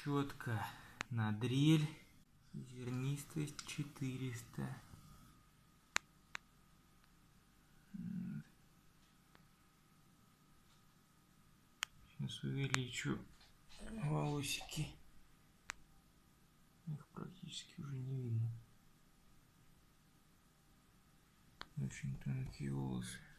Щетка на дрель. Зернистость 400. Сейчас увеличу волосики. Их практически уже не видно. Очень тонкие волосы.